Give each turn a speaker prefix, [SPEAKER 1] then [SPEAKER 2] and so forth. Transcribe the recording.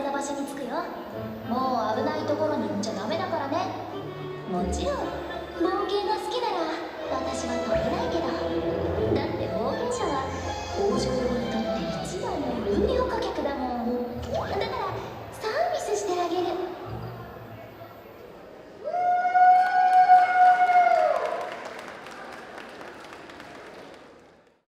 [SPEAKER 1] な場所に着くよ。もう危ないところに行っちゃダメだからね。もちろん冒険が好きなら私は止めないけど、だって冒険者は王女様にとって一番の有料顧客だもん。だから